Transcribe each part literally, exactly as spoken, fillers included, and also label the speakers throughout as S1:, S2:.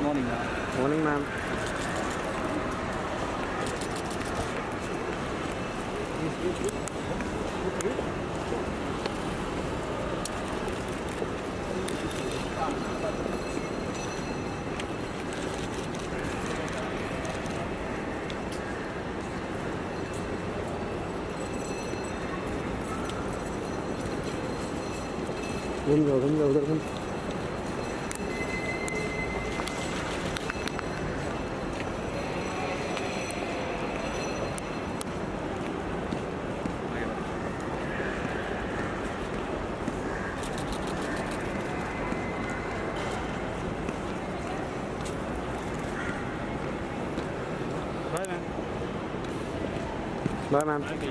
S1: morning, ma'am.
S2: Morning, ma'am. घूम जाओ घूम जाओ उधर घूम। Bye, ma'am.
S1: Okay.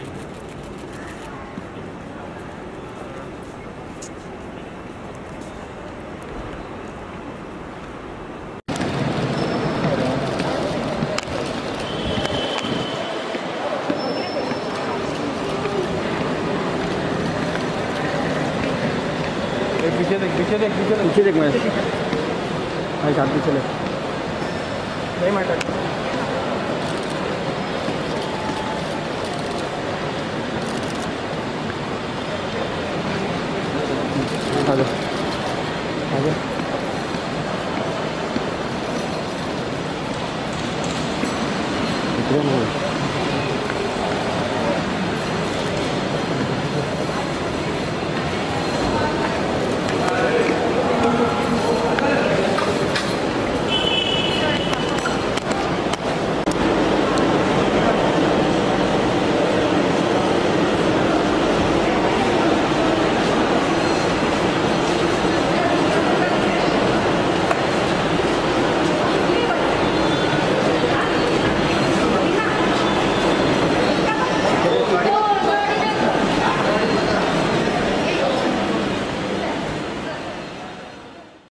S1: पीछे देख पीछे देख पीछे देख
S2: पीछे देख मैं भाई साथ पीछे ले
S1: नहीं मैटर
S2: आ जा आ जा